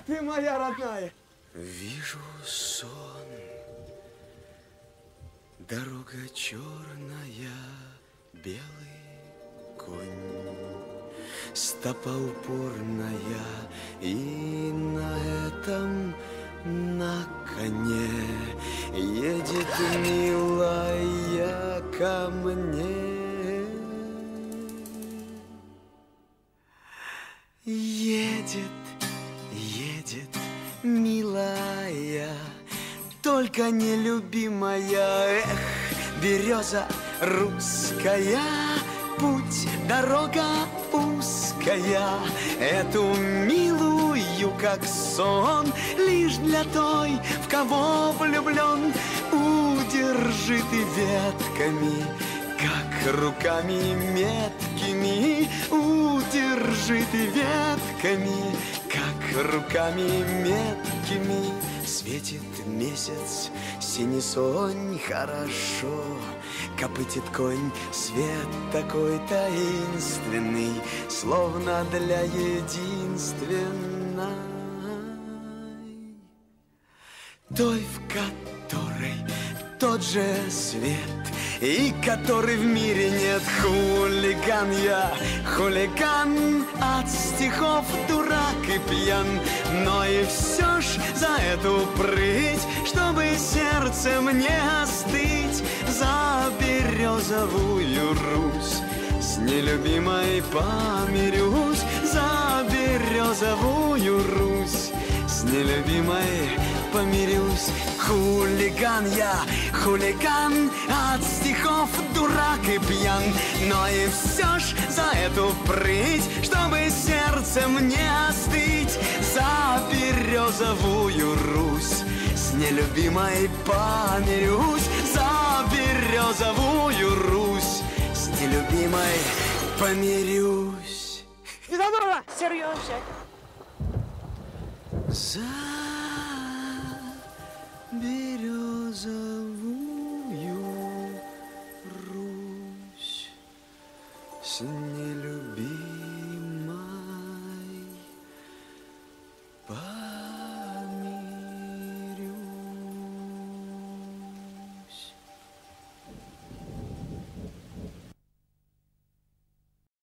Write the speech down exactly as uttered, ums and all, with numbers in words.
ты моя родная. Вижу сон, дорога черная, белый конь, стопа упорная, и на этом, на коне едет милая ко мне. Едет, едет, милая, только нелюбимая. Эх, береза русская, путь, дорога узкая. Эту милую, как сон, лишь для той, в кого влюблен. Удержи ты ветками, как руками меткими. Удержи ты ветками, как руками меткими. Светит месяц, синий сонь, хорошо копытит конь. Свет такой таинственный, словно для единственной, той, в которой тот же свет, и который в мире нет. Хулиган я, хулиган, от стихов дурак и пьян. Но и все ж за эту прыть, чтобы сердце мне остыть, за березовую Русь с нелюбимой помирюсь. За березовую Русь с нелюбимой помирюсь. Хулиган я, хулиган, от стихов дурак и пьян. Но и все ж за эту прыть, чтобы сердце мне остыть, за березовую Русь с нелюбимой помирюсь. За березовую Русь с нелюбимой помирюсь. Изодора! Серьезно? За березовую Русь с нелюбимой